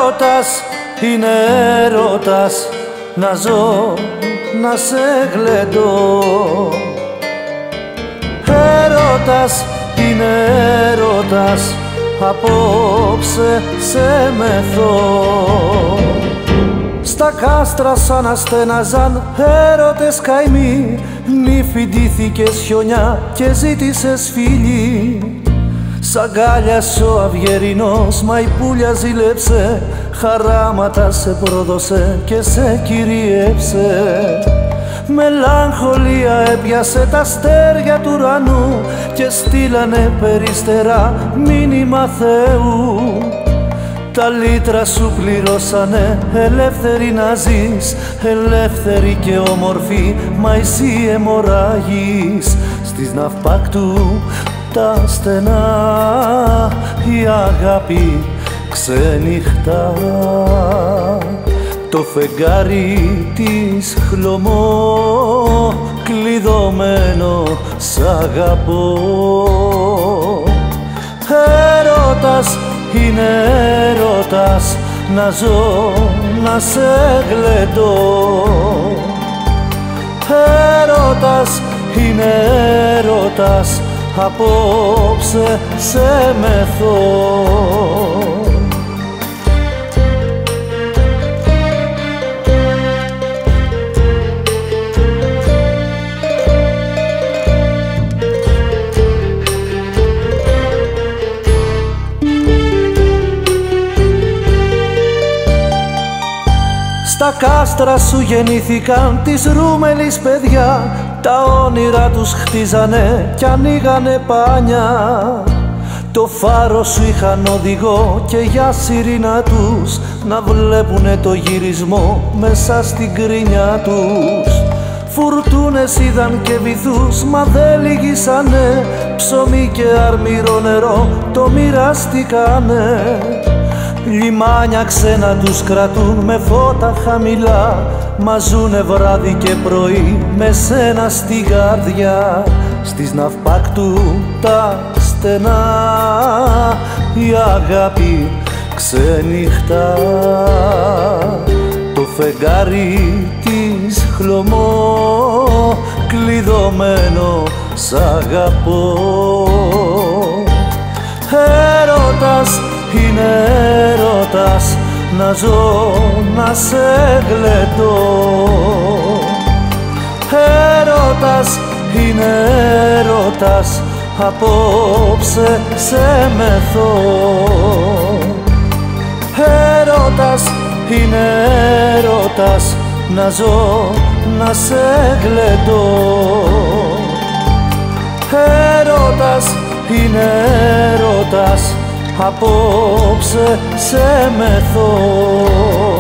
Έρωτας είναι έρωτας, να ζω, να σε γλεντώ. Έρωτας είναι έρωτας, απόψε σε μεθώ. Στα κάστρα σαν αστέναζαν έρωτες καημοί, νύφη ντύθηκες χιονιά και ζήτησες φίλη. Σ' αγκάλιασε ο αυγερινός, μα η πουλια ζήλεψε, χαράματα σε πρόδωσε και σε κυρίεψε. Μελαγχολία έπιασε τα αστέρια του ουρανού και στείλανε περιστερά μήνυμα Θεού. Τα λίτρα σου πληρώσανε, ελεύθερη να ζεις, ελεύθερη και όμορφη, μα εσύ αιμορραγείς. Στις ναυπάκτου τα στενά η αγάπη ξενυχτά. Το φεγγάρι της χλωμό κλειδωμένο σ' αγαπώ. Έρωτας είναι έρωτας, να ζω, να σε γλεντώ. Έρωτας είναι έρωτας, απόψε σε μεθώ. Στα κάστρα σου γεννήθηκαν της Ρούμελης παιδιά, τα όνειρα τους χτίζανε κι ανοίγανε πάνια. Το φάρο σου είχαν οδηγό και για σιρήνα τους, να βλέπουνε το γυρισμό μέσα στην κρίνια τους. Φουρτούνες είδαν και βυθούς, μα δεν λυγίσανε, ψωμί και αρμύρο νερό το μοιραστήκανε. Λιμάνια ξένα τους κρατούν με φώτα χαμηλά, μα ζουνε βράδυ και πρωί με σένα στη καρδιά. Στις ναυπάκτου τα στενά η αγάπη ξενυχτά. Το φεγγάρι της χλωμό κλειδωμένο σ' αγαπώ. Έρωτας είναι έρωτας, να ζω, να σε γλεντώ. Έρωτας είναι έρωτας, απόψε σε μεθώ. Έρωτας είναι έρωτας, να ζω, να σε γλεντώ. Έρωτας είναι έρωτας, απόψε σε μεθώ.